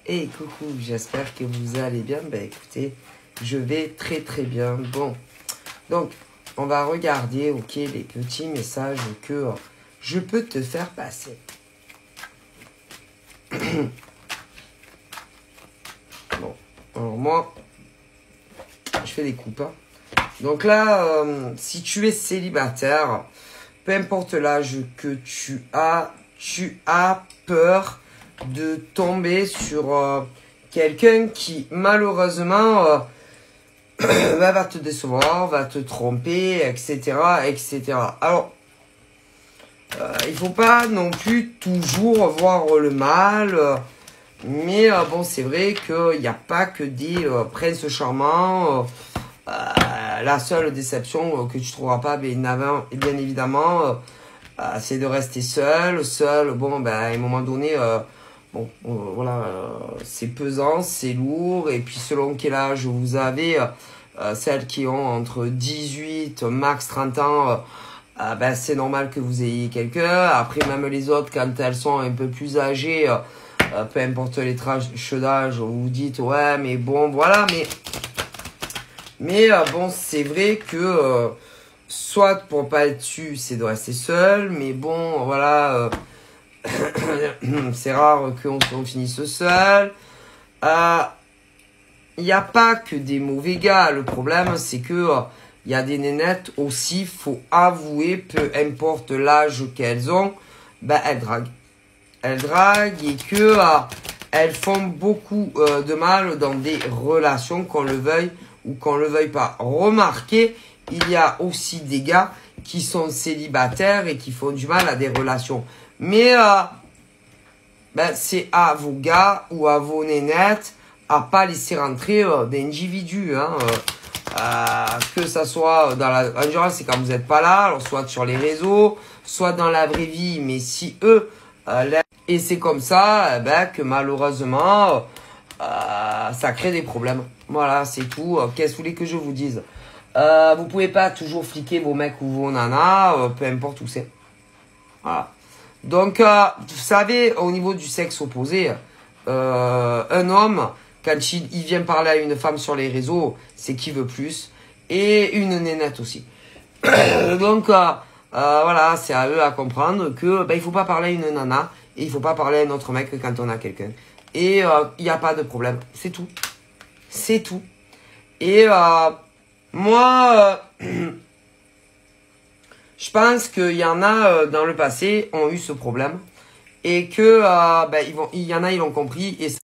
Hey coucou, j'espère que vous allez bien. Ben écoutez, je vais très très bien. Bon, donc on va regarder, ok, les petits messages que je peux te faire passer. Bon, alors moi, je fais des coupes. Hein. Donc là, si tu es célibataire, peu importe l'âge que tu as peur de tomber sur quelqu'un qui malheureusement va te décevoir, va te tromper, etc. etc. Alors, il faut pas non plus toujours voir le mal, mais bon, c'est vrai qu'il n'y a pas que des princes charmants. La seule déception que tu trouveras pas, bien évidemment, c'est de rester seul. Bon, ben, à un moment donné, bon, voilà, c'est pesant, c'est lourd. Et puis, selon quel âge vous avez, celles qui ont entre 18, max 30 ans, ben, c'est normal que vous ayez quelqu'un. Après, même les autres, quand elles sont un peu plus âgées, peu importe les tranches d'âge, vous vous dites, ouais, mais bon, voilà, mais bon, c'est vrai que soit pour pas être su, c'est de rester seul, mais bon, voilà, c'est rare qu'on finisse seul. Il n'y a pas que des mauvais gars. Le problème, c'est que il y a des nénettes aussi, faut avouer, peu importe l'âge qu'elles ont, ben elles draguent. Elles draguent et que elles font beaucoup de mal dans des relations, qu'on le veuille ou qu'on le veuille pas. Remarquez, il y a aussi des gars qui sont célibataires et qui font du mal à des relations. Mais ben, c'est à vos gars ou à vos nénettes à pas laisser rentrer d'individus. Hein, que ça soit dans la... En général, c'est quand vous n'êtes pas là, alors soit sur les réseaux, soit dans la vraie vie. Mais si eux... et c'est comme ça ben, que malheureusement, ça crée des problèmes. Voilà, c'est tout. Qu'est-ce que vous voulez que je vous dise? Vous pouvez pas toujours fliquer vos mecs ou vos nanas, peu importe où c'est. Voilà. Donc, vous savez, au niveau du sexe opposé, un homme, quand il vient parler à une femme sur les réseaux, c'est qu'il veut plus. Et une nénette aussi. Donc, voilà, c'est à eux à comprendre que ben, il faut pas parler à une nana et il faut pas parler à un autre mec quand on a quelqu'un. Et il n'y a pas de problème. C'est tout. C'est tout. Et moi, je pense qu'il y en a dans le passé ont eu ce problème et que ben, il y en a ils l'ont compris et